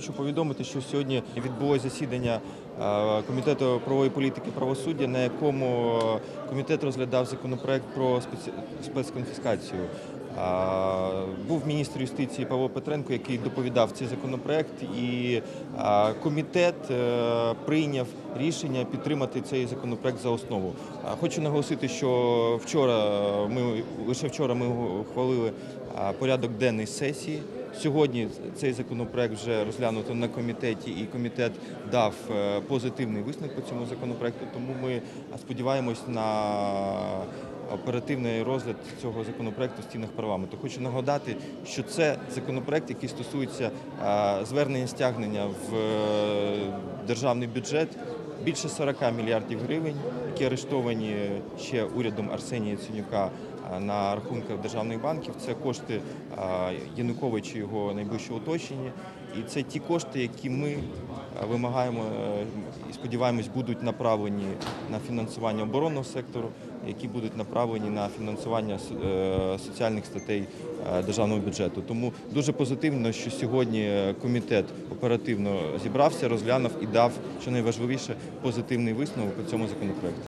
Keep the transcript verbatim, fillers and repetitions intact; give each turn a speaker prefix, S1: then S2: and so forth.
S1: Хочу повідомити, що сьогодні відбулося засідання Комітету правової політики і правосуддя, на якому комітет розглядав законопроект про спецконфіскацію. Був міністр юстиції Павло Петренко, який доповідав цей законопроект, і комітет прийняв рішення підтримати цей законопроект за основу. Хочу наголосити, що вчора ми лише вчора ми ухвалили порядок денний сесії. Сьогодні цей законопроект вже розглянуто на комітеті, і комітет дав позитивний висновок по цьому законопроекту, тому ми сподіваємось на оперативний розгляд цього законопроекту в стінах парламенту. Хочу нагадати, що це законопроект, який стосується звернення стягнення в державний бюджет більше сорока мільярдів гривень, які арештовані ще урядом Арсенія Яценюка на рахунках державних банків. Це кошти Януковича і його найближчого оточення. І це ті кошти, які ми вимагаємо і сподіваємось будуть направлені на фінансування оборонного сектору, які будуть направлені на фінансування соціальних статей державного бюджету. Тому дуже позитивно, що сьогодні комітет оперативно зібрався, розглянув і дав, що найважливіше, позитивний висновок по цьому законопроекту.